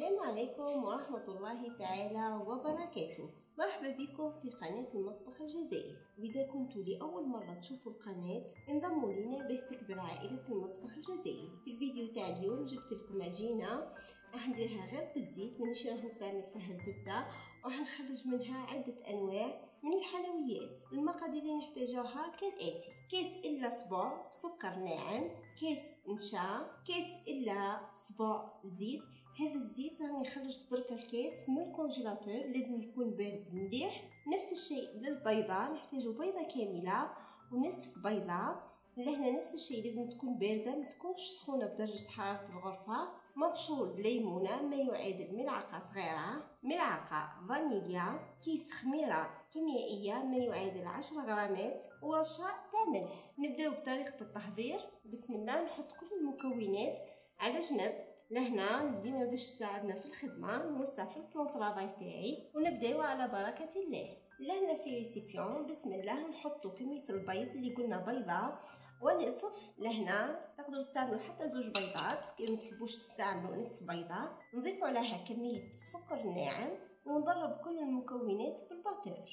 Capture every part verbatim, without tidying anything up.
السلام عليكم ورحمة الله تعالى وبركاته. مرحبا بكم في قناة المطبخ الجزائري. وإذا كنتوا لأول مرة تشوفوا القناة انضموا لنا باه تكبر عائلة المطبخ الجزائري. في الفيديو تاع اليوم جبت لكم عجينة راح نديرها غير بالزيت، مانيش راح نستعمل فيها الزبدة، وراح نخرج منها عدة أنواع من الحلويات. المقادير اللي نحتاجوها كالآتي: كيس إلا صبع سكر ناعم، كيس نشا، كيس إلا صبع زيت. هذا الزيت راني خرجت درك الكيس من الكونجيلاتور، لازم يكون بارد مليح. نفس الشيء للبيضة، نحتاجو بيضة كاملة ونصف بيضة. لهنا نفس الشيء لازم تكون باردة، ما تكونش سخونة بدرجة حرارة الغرفة. مبشور ليمونة ما يعادل ملعقة صغيرة، ملعقة فانيليا، كيس خميرة كيميائية ما يعادل عشرة غرامات، ورشة تاع ملح. نبداو بطريقة التحضير. بسم الله. نحط كل المكونات على جنب لهنا ديما باش تساعدنا في الخدمة. نوسع في البلون طرافاي تاعي ونبداو على بركة الله. لهنا في ريسيبيون بسم الله نحطو كمية البيض اللي قلنا بيضة ونصف. لهنا تقدروا تستعملوا حتى زوج بيضات، كي ما تحبوش تستعملوا نصف بيضة. نضيف عليها كمية السكر الناعم ونضرب كل المكونات بالباتور.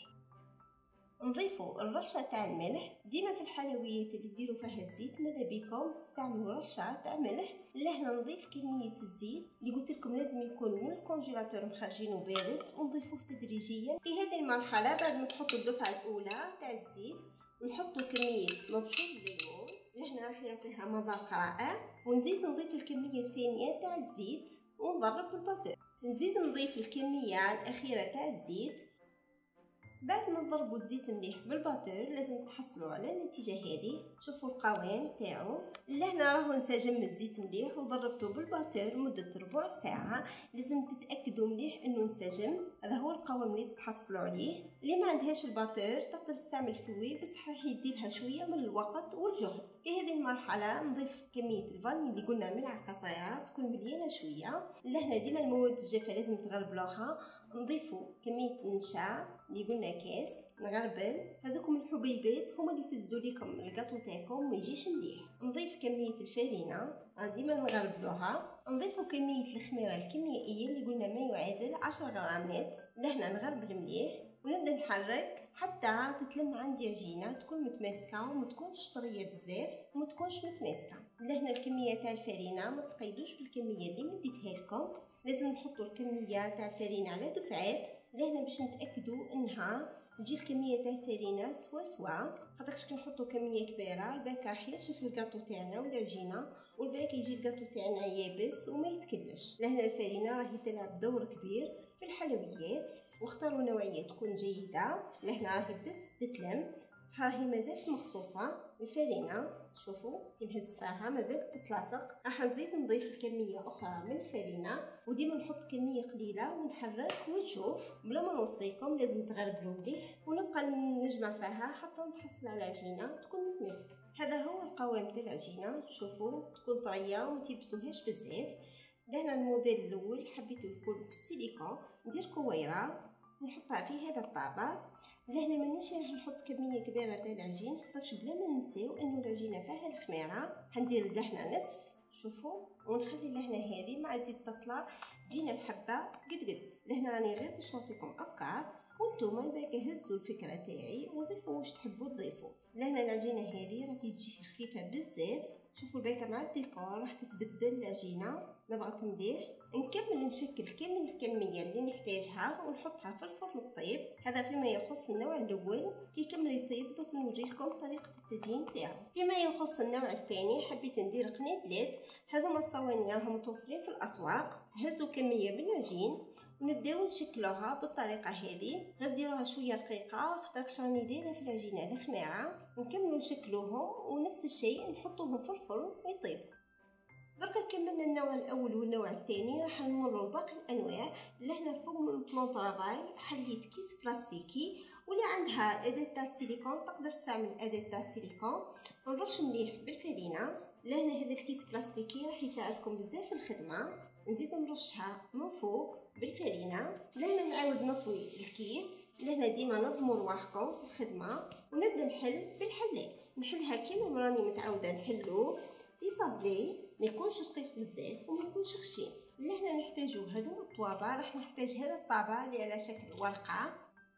نضيفوا الرشه تاع الملح. ديما في الحلويات اللي ديروا فيها الزيت ماذا بيكم تستعملوا رشه تاع ملح. لهنا نضيف كميه الزيت اللي قلت لكم لازم يكون من الكونجيلاتور مخرجينه بارد، ونضيفوه تدريجيا. في هذه المرحله بعد ما تحطوا الدفعه الاولى تاع الزيت نحطوا كميه مبشور الليمون، لهنا راح يعطيها مذاق رائع. ونزيد نضيف الكميه الثانيه تاع الزيت ونضرب بالباتور. نزيد نضيف الكميه الاخيره تاع الزيت. بعد ما نضربوا الزيت مليح بالباتور لازم تحصلوا على النتيجه هذه. شوفوا القوام تاعو. لهنا راهو انسجم الزيت مليح وضربته بالباتور مده ربع ساعه. لازم تتاكدوا مليح انه انسجم. هذا هو القوام اللي تحصلوا عليه. اللي ما عندهاش الباتور تقدر تستعمل فوي، بس راح يديلها شويه من الوقت والجهد. في هذه المرحله نضيف كميه الفاني اللي قلنا ملعقه صغيره تكون مليانه شويه. لهنا ديما المواد الجافه لازم تغربلوها. نضيفوا كميه النشا اللي قلنا كاس، نغربل. هذوكم الحبيبات هما اللي يفسدوا لكم الكاطو تاعكم ما يجيش مليح. نضيف كميه الفارينه ديما نغربلوها. نضيفوا كميه الخميره الكيميائيه اللي قلنا ما يعادل عشرة غرامات. لهنا نغربل مليح ونبدا نحرك حتى تتلم عندي عجينه تكون متماسكه وما تكونش طريه بزاف وما تكونش متماسكه. لهنا الكميه تاع الفارينه ما تقيدوش بالكميه اللي مديتها لكم، لازم نحطوا الكميه تاع الفارينه على دفعات. لهنا باش نتاكدوا انها تجي الكميه تاع الفارينه سوا سوا، خاطرش كي نحطوا كميه كبيره الباك راح ينشف الكاطو تاعنا والعجينه، والباك يجي الكاطو تاعنا يابس وما يتكلش. لهنا الفارينه راهي تلعب دور كبير في الحلويات، واختاروا نوعيه تكون جيده. لهنا راهي بدات تتلم بصح راهي مازالت مخصوصه الفارينه. شوفوا كي نهز فيها مازالت تتلاصق. راح نزيد نضيف كميه اخرى من الفارينه، وديما نحط كميه قليله ونحرك ونشوف. بلا ما نوصيكم لازم تغربلوا مليح ونبقى نجمع فيها حتى نحصل على عجينه تكون متماسكه. هذا هو القوام تاع العجينه. شوفوا تكون طريه وما تيبسوهاش بزاف. لهنا الموديل الاول حبيته يكون في السيليكون، ندير كويره نحطها في هذا الطابع. لهنا مانيش راح نحط كميه كبيره تاع العجين، خاطرش بلا ما ننساو انه العجينه فيها الخميره. حندير لهنا نصف، شوفوا، ونخلي لهنا هذه مع تزيد تطلع تجينا الحبه قد قد. لهنا راني غير باش نعطيكم افكار، وانتم الباقي هزوا الفكره تاعي وضيفوا واش تحبوا تضيفوا. لهنا العجينه هذه راهي تجي خفيفه بزاف. شوفوا الباقي مع الديكور راح تتبدل العجينه. نبغى مليح نكمل نشكل كامل الكميه اللي نحتاجها ونحطها في الفرن الطيب. هذا فيما يخص النوع الاول. كي يكمل يطيب دوك نوريكم طريقه التزيين تاعو. فيما يخص النوع الثاني حبيت ندير قناه ليد. هذوما الصواني راهم متوفرين في الاسواق. هزوا كميه من العجين ونبداو نشكلوها بالطريقه هذه. غير ديروها شويه رقيقه خاطرش راني دايره في العجينه الخميره. نكملوا نشكلوهم ونفس الشيء نحطوهم في الفرن ويطيب. دركا كملنا النوع الاول والنوع الثاني، راح نمروا باقي الانواع. لهنا فوق من البلون طرافاي حليت كيس بلاستيكي، واللي عندها اداه تاع السيليكون تقدر تستعمل اداه تاع السيليكون. ونرش مليح بالفارينه. لهنا هذا الكيس بلاستيكي راح يساعدكم بزاف في الخدمه. نزيد نرشها من فوق بالفارينه. لهنا نعاود نطوي الكيس. لهنا ديما نظموا رواحكم في الخدمه. ونبدا نحل بالحلات. نحلها كيما راني متعوده نحلو يصابلي، ما يكونش رقيق بزاف وما يكونش خشين. اللي احنا نحتاجو هذو الطوابع، راح نحتاج هذا الطابع اللي على شكل ورقة،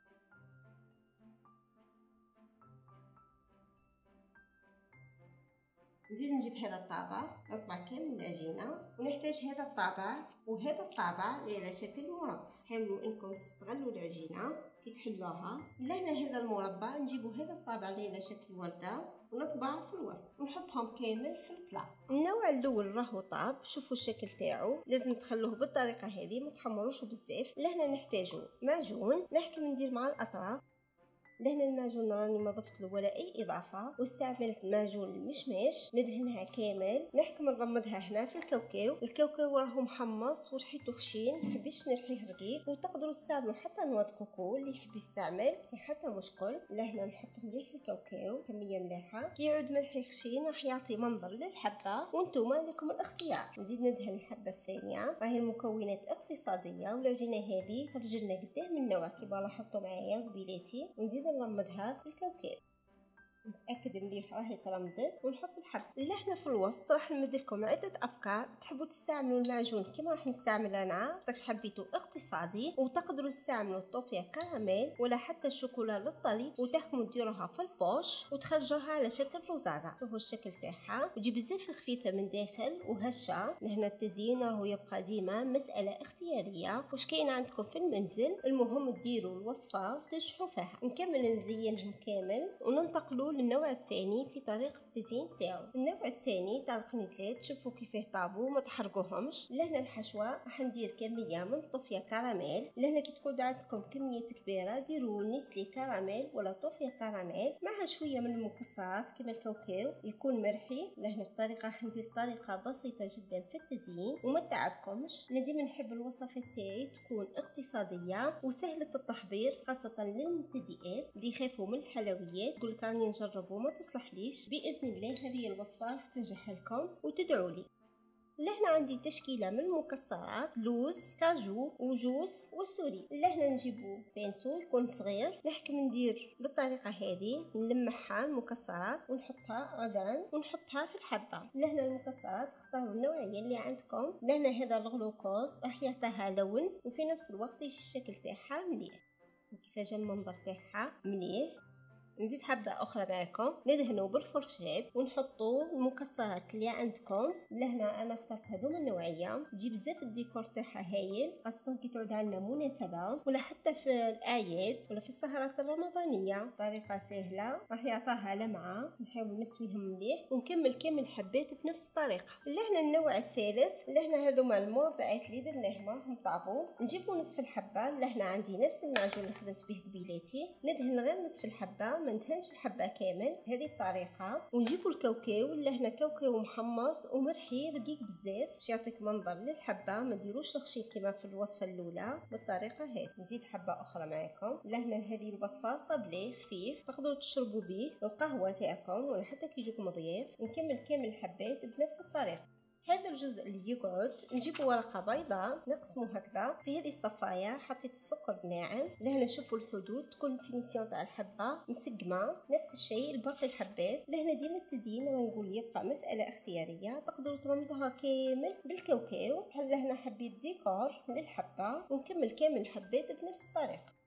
نزيد نجيب هذا الطابع نطبع كامل العجينة، ونحتاج هذا الطابع وهذا الطابع اللي على شكل مربع. حاولوا انكم تستغلوا العجينة كي تحلوها. لهنا هذا المربع نجيبوا هذا الطابع اللي على شكل وردة ونطبعه في الوسط ونحطهم كامل في البلا. النوع الاول راهو طاب، شوفوا الشكل تاعو، لازم تخلوه بالطريقة هذه، ما تحمروش بزاف. لهنا نحتاجوا معجون، نحكي ندير مع الاطراف. لهنا المعجون راني ما ضفت له ولا اي اضافه، واستعملت معجون المشماش ندهنها كامل. نحكم نرمدها هنا في الكاوكاو. الكاوكاو راهو محمص وريحته خشين، محبيتش نرحيه رقيق. وتقدروا تستعملوا حتى نواه كوكو اللي يحب يستعمل، حتى مشكل. لهنا نحط مليح الكاوكاو كميه مليحه، كي يعود ملحي خشين راح يعطي منظر للحبه، وانتم لكم الاختيار. نزيد ندهن الحبه الثانيه، راهي المكونات اقتصاديه، والعجينه هذه خرج لنا قداه من النواه كيما لاحظتوا معايا قبيلاتي. ونزيد نرمدها في الكاوكاو، نتاكد مليح راهي ترمدت، ونحط الحب. اللي احنا في الوسط راح نمد لكم عده افكار. تحبوا تستعملوا المعجون كيما راح نستعمل انا، داكش حبيتوا اقتصادي، وتقدروا تستعملوا الطوفيه كراميل ولا حتى الشوكولا للطلي، وتحكموا ديروها في البوش وتخرجوها على شكل رزازه. شوفوا الشكل تاعها، تجي بزاف خفيفه من داخل وهشه. لهنا التزيين راهو يبقى ديما مساله اختياريه، واش كاين عندكم في المنزل، المهم ديروا الوصفه وتنجحوا فيها. نكمل نزينهم كامل وننتقلوا للنوع الثاني في طريقه التزيين تاعو. النوع الثاني تاع القنيدلات، شوفوا كيفاه طابوا ما تحرقوهمش. لهنا الحشوه راح ندير كميه من طوفيه كراميل. لهنا كي تكون عندكم كميه كبيره ديروا نسلي كراميل ولا طوفيه كراميل مع شويه من المكسرات كما الكاوكاو يكون مرحي. لهنا الطريقه راح ندير طريقه بسيطه جدا في التزيين وما تعبكمش. انا ديما نحب الوصفات تاعي تكون اقتصاديه وسهله التحضير، خاصه للمبتدئات اللي يخافوا من الحلويات. قول لك راني نجربوا ما تصلحليش، باذن الله هذه الوصفه راح تنجح لكم وتدعوا لي. لهنا عندي تشكيله من المكسرات، لوز، كاجو وجوز وسوري. لهنا نجيبو بانسو يكون صغير، نحكم ندير بالطريقه هذه، نلمعها المكسرات ونحطها عذرا ونحطها في الحبه. لهنا المكسرات اختاروا النوعيه اللي عندكم. لهنا هذا الغلوكوز راح يعطيها لون وفي نفس الوقت يجي الشكل تاعها مليح. كيفاش المنظر تاعها مليح. نزيد حبة أخرى معكم، ندهنوا بالفرشاة ونحطوا المكسرات اللي عندكم. لهنا أنا اخترت هذوما النوعية، تجي بزاف الديكور تاعها هايل، خاصة كي تعود عندنا مناسبة ولا حتى في الأعياد ولا في السهرات الرمضانية. طريقة سهلة راح يعطاها لمعة. نحاول نسويهم مليح ونكمل كامل الحبات بنفس الطريقة. لهنا النوع الثالث، لهنا هذوما المربعات اللي درناهم راهم طابوا. نجيبوا نصف الحبة. لهنا عندي نفس المعجون اللي خدمت به قبيلاتي، ندهن غير نصف الحبة، ما ندهنش الحبه كامل، هذه الطريقه. ونجيبوا الكاوكاو. لهنا كاوكاو محمص ومرحي رقيق بزاف باش يعطيك منظر للحبه، ما ديروش الخشين كما في الوصفه الاولى بالطريقه هذه. نزيد حبه اخرى معكم. لهنا هذه الوصفه صابلي خفيف تقدروا تشربوا به القهوه تاعكم ولا حتى كي يجوكم ضياف. نكمل كامل الحبات بنفس الطريقه. هذا الجزء اللي يقعد نجيبوا ورقه بيضاء نقسمه هكذا. في هذه الصفايه حطيت السكر ناعم. لهنا شوفوا الحدود تكون فينيسيون تاع الحبه مسقمه. نفس الشيء الباقي الحبات. لهنا ديما التزيين انا نقول يبقى مساله اختياريه، تقدروا ترمضوها كامل بالكاوكاو. بحال لهنا حبيت ديكور للحبه ونكمل كامل الحبات بنفس الطريقه.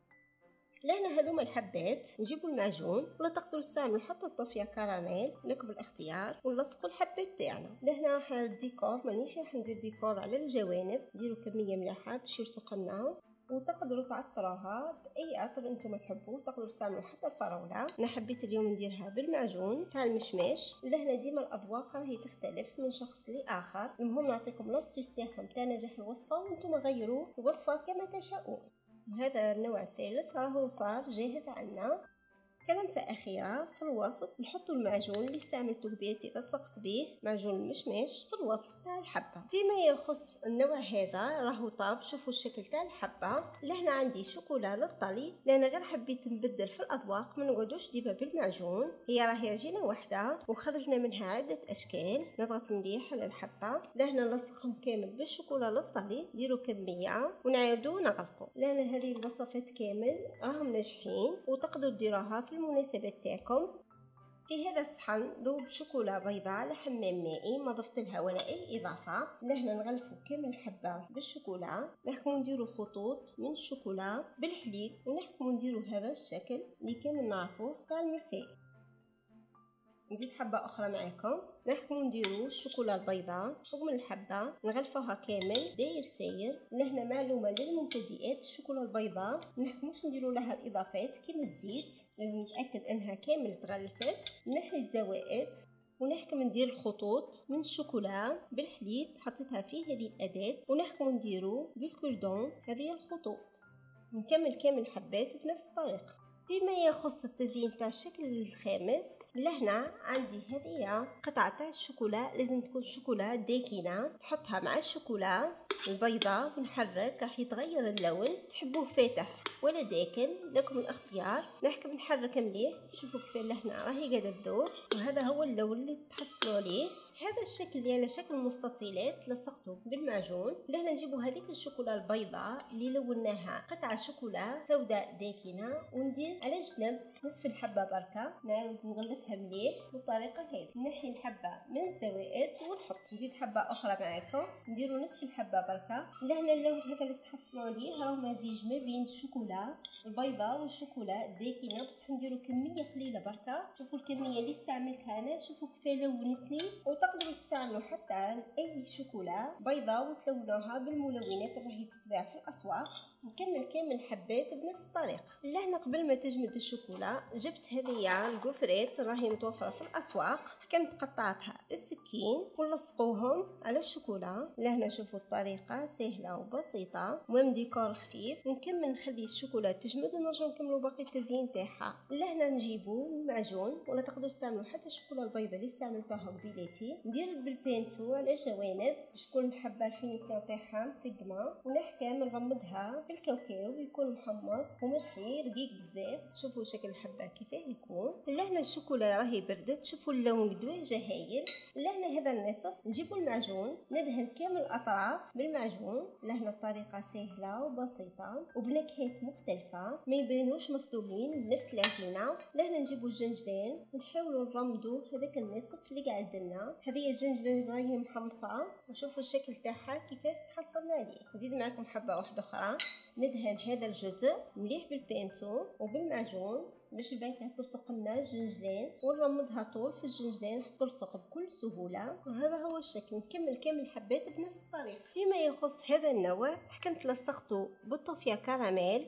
لهنا هذوما الحبات نجيبوا المعجون ولا تقدروا تستعملوا حتى الطوفيه كراميل لكم الاختيار، ونلصقوا الحبات تاعنا. لهنا راح الديكور مانيش راح ندير ديكور على الجوانب، ديروا كميه مليحه باش يلصق لنا. وتقدروا تعطروها باي عطر انتم تحبوه، تقدروا تستعملوا حتى الفراوله. انا حبيت اليوم نديرها بالمعجون تاع المشماش. لهنا ديما الاذواق راهي تختلف من شخص لاخر، المهم نعطيكم لاستيس تاعهم تاع نجاح الوصفه وانتم غيروا الوصفه كما تشاؤون. وهذا النوع الثالث راهو صار جاهز عنا. كلمسة أخيرة في الوسط نحطوا المعجون اللي استعملته قبيلتي لصقت به معجون المشماش في الوسط تاع الحبة. فيما يخص النوع هذا راهو طاب، شوفوا الشكل تاع الحبة. لهنا عندي شوكولا للطلي، لأن غير حبيت نبدل في الأذواق ما نقعدوش ديما بالمعجون. هي راهي عجينة واحدة وخرجنا منها عدة أشكال. نضغط مليح على الحبة. لهنا نلصقهم كامل بالشوكولا للطلي، ديروا كمية ونعاودوا نغلقوا. لأن هذه الوصفات كامل راهم ناجحين وتقدروا ديروها في المناسبات تاعكم. في هذا الصحن ذوب شوكولا بيضاء على حمام مائي ما ضفت لها ولا اي اضافه. لهنا نغلفوا كامل الحبه بالشوكولا، نحكموا نديروا خطوط من الشوكولا بالحليب ونحكموا نديروا هذا الشكل اللي كامل نعرفوه تاع الملفي. نزيد حبه اخرى معاكم، نحكموا نديروا الشوكولا البيضاء فوق من الحبه نغلفوها كامل داير ساير. لهنا معلومه للمبتدئات، الشوكولا البيضاء منحكموش نديروا لها الاضافات كيما الزيت، لازم نتاكد انها كامل تغلفت. نحي الزوائد ونحكم ندير الخطوط من الشوكولا بالحليب، حطيتها في هذه الاداه ونحكم نديروا بالكولدون هذه الخطوط. نكمل كامل الحبات بنفس الطريقه. فيما يخص التزيين تاع الشكل الخامس، لهنا عندي هذه قطعه تاع الشوكولا، لازم تكون شوكولا داكنه، نحطها مع الشوكولا البيضاء ونحرك، راح يتغير اللون. تحبوه فاتح ولا داكن لكم الاختيار. نحكم نحرك مليح، شوفوا كيف لهنا راهي قاعده تذوب، وهذا هو اللون اللي تحصلوا عليه. هذا الشكل اللي على شكل مستطيلات لصقته بالمعجون. لهنا نجيبوا هذيك الشوكولا البيضاء اللي لوناها قطعه شوكولا سوداء داكنه، وندير على جنب نصف الحبه بركه، نعاود نغلفها مليح بالطريقه هذه. نحي الحبه من الزوائد ونحط، نزيد حبه اخرى معاكم، نديروا نصف الحبه بركه. لهنا اللون هذا اللي تحصلوا عليه راهو مزيج ما بين الشوكولا البيضاء والشوكولا الداكنه، بصح نديروا كميه قليله بركه. شوفوا الكميه اللي استعملتها انا، شوفوا كيف لونت لي. وتقدروا تستعملوا حتى اي شوكولا بيضاء وتلونوها بالملونات اللي راهي تتباع في الاسواق. نكمل كامل الحبات بنفس الطريقه. لهنا قبل ما تجمد الشوكولا جبت هذه الكوفريت راهي متوفره في الاسواق، كنت قطعتها السكين ولصقوهم على الشوكولا. لهنا شوفوا الطريقه سهله وبسيطه ومن ديكور خفيف. نكمل نخلي الشوكولا تجمد ونرجعوا نكملوا باقي التزيين تاعها. لهنا نجيبوا المعجون، ولا تقدروا تستعملوا حتى الشوكولا البيضاء اللي استعملتها قبيلتي. ندير بالبينسو على الجوانب باش تكون الحبه الفينيسيون تاعها مسقمه، ونحكم نغمضها بالكاوكاو يكون محمص ومرحي رقيق بزاف. شوفوا شكل الحبه كيفاه يكون. لهنا الشوكولا راهي بردت، شوفوا اللون قدواجه هايل. لهنا هذا النصف نجيبوا المعجون ندهن كامل الاطراف بالمعجون. لهنا الطريقه سهله وبسيطه وبنكهات مختلفه، ما يبانوش مخدومين نفس العجينه. لهنا نجيبوا الجنجلان ونحاولوا نرمدوا هذاك النصف اللي قاعد لنا. هذه الجنجلان راهي محمصه وشوفوا الشكل تاعها كيفاه تحصلنا عليه. نزيد معكم حبه واحده اخرى، ندهن هذا الجزء مليح بالبينسو وبالمعجون باش الباكه تلصق لنا الجنجلان، ونرمدها طول في الجنجلان حتى تلصق بكل سهوله. وهذا هو الشكل. نكمل كامل الحبات بنفس الطريقه. فيما يخص هذا النوع حكمت لصقته بالطوفيه كراميل.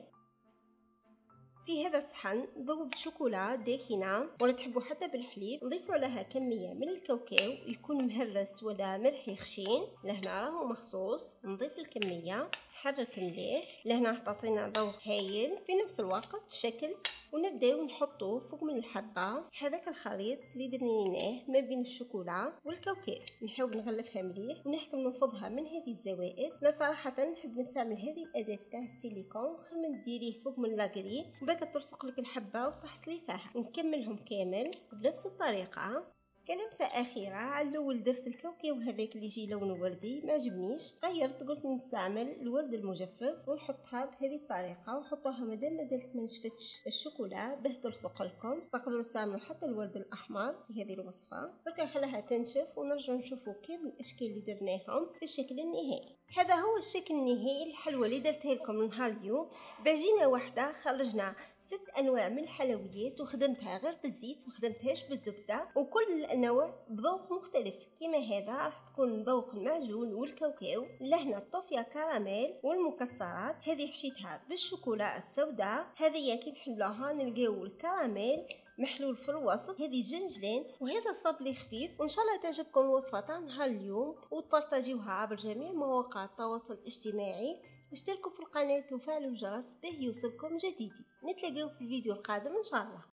في هذا الصحن ذوب شوكولا داكنه، ولا تحبوا حتى بالحليب نضيفوا لها كميه من الكاوكاو يكون مهرس ولا مرحي خشين. لهنا راهو مخصوص نضيف الكميه، نحرك مليح. لهنا راح تعطينا ذوق هايل في نفس الوقت شكل. ونبداو نحطوه فوق من الحبه هذاك الخليط اللي درنيناه ما بين الشوكولا والكاوكاو. نحاول نغلفها مليح ونحكم ننفضها من هذه الزوائد. لا صراحه نحب نستعمل هذه الاداه تاع السيليكون، خير من ديريه فوق من لاكري باك تلصق لك الحبه وتحصلي فيها. نكملهم كامل بنفس الطريقه. كلمسه اخيره، على الاول درت الكاوكاو هذاك اللي يجي لونه وردي ما عجبنيش، غيرت قلت نستعمل الورد المجفف ونحطها بهذه الطريقه، وحطوها مادام مازالت ما نشفتش الشوكولا باه تلصق لكم. تقدروا تستعملوا حتى الورد الاحمر في هذه الوصفه. برك نخليها تنشف ونرجعوا نشوفوا كامل الاشكال اللي درناهم في الشكل النهائي. هذا هو الشكل النهائي الحلوى اللي درتها لكم نهار اليوم. بعجينه واحده خرجنا ست انواع من الحلويات، وخدمتها غير بالزيت وخدمتهاش بالزبده، وكل الانواع بذوق مختلف. كما هذا راح تكون ذوق المعجون والكاوكاو. لهنا الطوفيه كراميل والمكسرات، هذه حشيتها بالشوكولا السوداء. هذه كي نحلوها نلقاو الكراميل محلول في الوسط، هذه جنجلان، وهذا صابلي خفيف. وان شاء الله تعجبكم الوصفه تاع نهار اليوم وتبارطاجيوها عبر جميع مواقع التواصل الاجتماعي. اشتركوا في القناه وفعلوا الجرس باه يوصلكم جديدي. نتلاقاو في الفيديو القادم ان شاء الله.